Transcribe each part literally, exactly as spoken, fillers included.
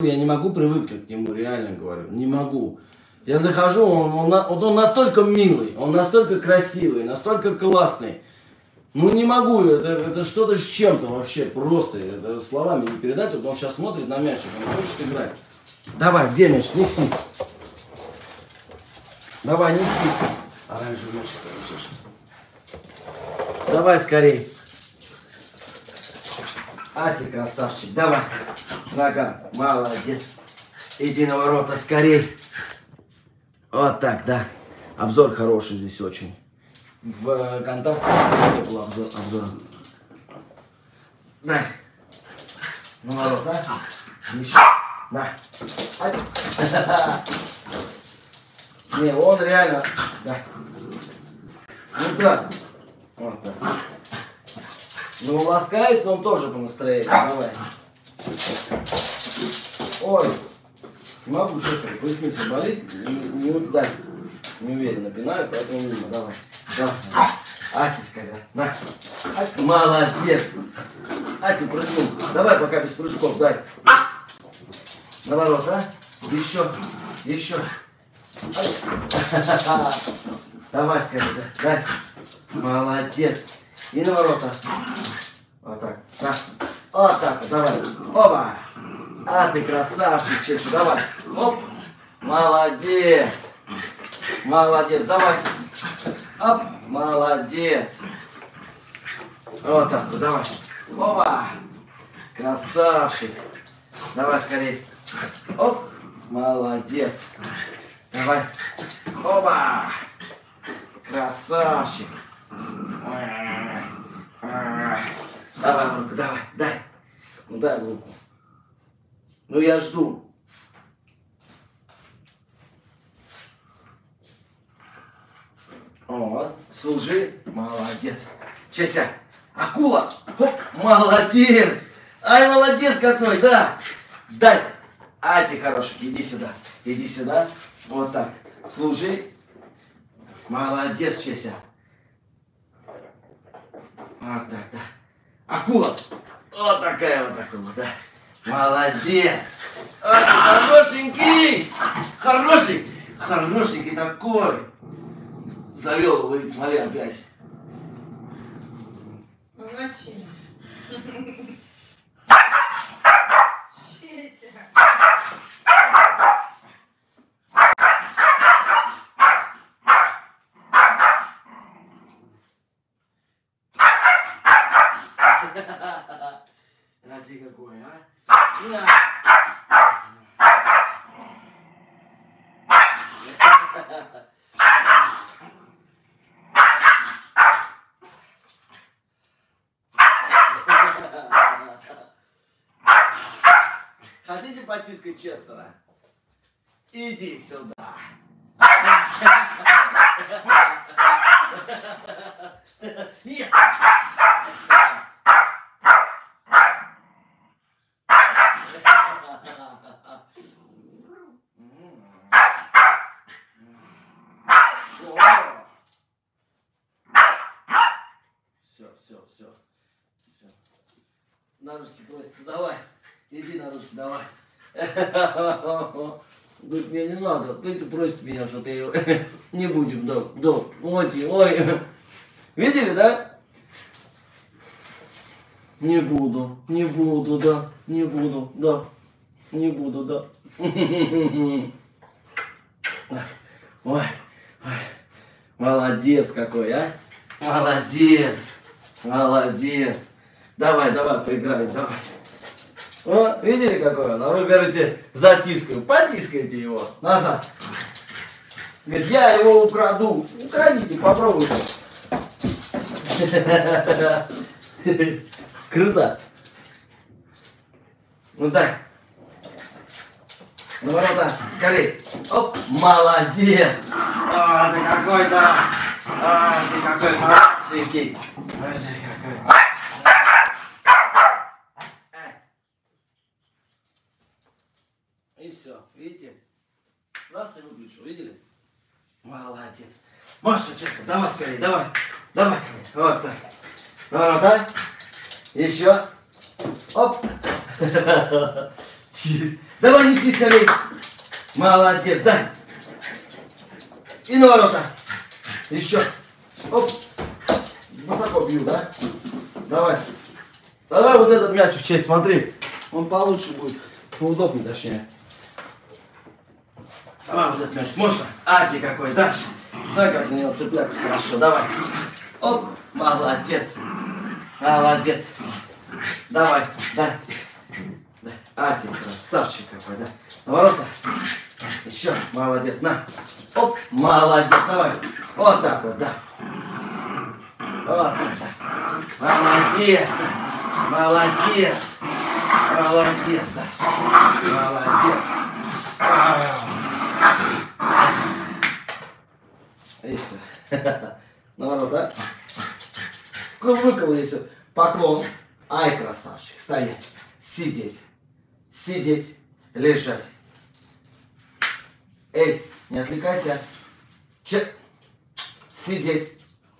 Я не могу привыкнуть к нему, реально говорю, не могу. Я захожу, он, он, он, он настолько милый, он настолько красивый, настолько классный. Ну не могу, это, это что-то с чем-то вообще, просто, это словами не передать. Вот он сейчас смотрит на мячик, он хочет играть. Давай, где мяч, неси. Давай, неси. Оранжевый мячик принесу сейчас. Давай скорей. А ты красавчик, давай. Нога, молодец. Иди на ворота скорей. Вот так, да. Обзор хороший здесь очень. В контакте был обзор, обзор. Да. На ворота. Еще. Да. Не, он реально. Да. Ну да. Вот так. Ну, ласкается он тоже по настроению. Давай. Ой. Не могу, честно, поясница болит. Не, не, да, не уверенно пинаю, поэтому мимо. Давай. Давай. Атиска, да. На. Ати. Молодец. Ати, прыгнул. Давай пока без прыжков, дай. На ворот, а? Еще. Еще. Давай скорее, да. Дай. Молодец. И на ворота. Вот так. Да. Вот так. Давай. Оба. А ты красавчик, честно. Давай. Оп. Молодец. Молодец. Давай. Оп. Молодец. Вот так. Давай. Оба. Красавчик. Давай скорее. Оп. Молодец. Давай. Оба. Красавчик. Давай руку, давай, дай. Ну дай руку. Ну я жду. Вот, служи. Молодец. Чеся. Акула. Хоп. Молодец. Ай, молодец какой, да. Дай. Ай, ты хороший. Иди сюда. Иди сюда. Вот так. Служи. Молодец, Чеся. Вот так, да. Акула. Вот такая вот акула, да. Молодец. А, ты хорошенький. Хороший. Хорошенький такой. Завел его, говорит, смотри, опять. Молодчина. Чеся. Ради какой, а? Хотите потискать Честера? Иди сюда. Нет. Все, все, все, все. На ручки просится, давай. Иди на ручки, давай. Говорит, мне не надо. Ты просит меня, что ты не будем, да, да. Ой, ой. Видели, да? Не буду, не буду, да, не буду, да, не буду, да. Ой, ой, молодец какой, а? Молодец, молодец. Давай, давай, поиграем, давай. О, видели какой он? А вы говорите, затискаю. Потискайте его назад. Говорит, я его украду. Украдите, попробуйте. Круто. Ну дай. Ну ворота, скорей. Оп, молодец. А, ты какой, да. А, ты какой хорошенький. А, ты какой. И все, видите? Раз и выключил, видели? Молодец. Маша, честно, давай скорее, давай. Давай ко мне. Вот так. Ворота. Еще. Оп. Чиз. Давай, неси скорей. Молодец, дай. И на ворота. Еще. Оп. Высоко бью, да? Давай. Давай вот этот мяч в честь, смотри. Он получше будет. Поудобнее, точнее. Давай вот этот мяч. Можно? Ати какой, да? Смотри, как за него цепляться хорошо. Давай. Оп. Молодец. Молодец. Давай. Да. Да. Ати, красавчик какой, да? На ворота. Еще. Молодец. На. Оп. Молодец. Давай. Вот так вот, да. Вот так, да. Молодец. Молодец. Молодец, да. Молодец. И все. Ну, да? Выкол, если поклон. Ай, красавчик. Стоять. Сидеть. Сидеть. Лежать. Эй, не отвлекайся. Че? Сидеть.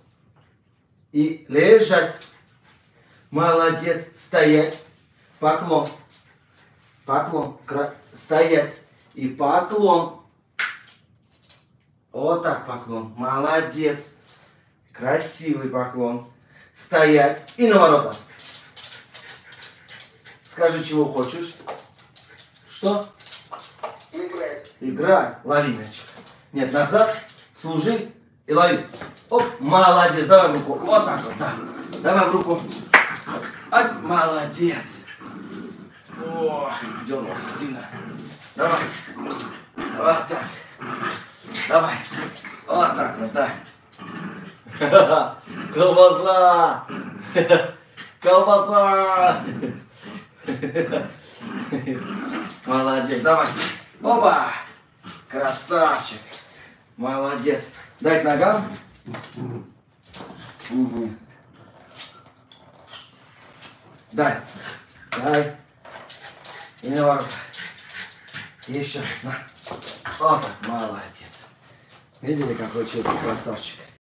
И лежать. Молодец. Стоять. Поклон. Поклон. Кра... Стоять. И поклон. Вот так поклон. Молодец. Красивый поклон. Стоять. И на ворота. Скажи, чего хочешь. Что? Играть. Играй. Лови мячик. Нет, назад. Служи. И лови. Оп. Молодец. Давай в руку. Вот так вот. Да. Давай в руку. Ай, молодец. О, дернулся сильно. Давай. Вот так. Давай. Вот так вот, да. Колбаса. Колбаса. Молодец. Давай. Опа. Красавчик. Молодец. Дай к ногам. Угу. Дай. Дай. И на ворота. Еще. На. Вот так. Молодец. Видели, какой честный красавчик?